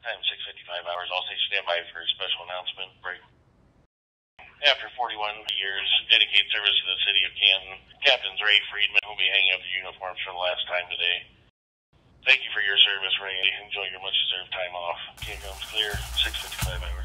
Time 6:55 hours. All stations stand by for a special announcement break. After 41 years, dedicated service to the city of Canton, Captain Friedmann will be hanging up the uniforms for the last time today. Thank you for your service, Ray. Enjoy your much-deserved time off. Canton comes clear, 6:55 hours.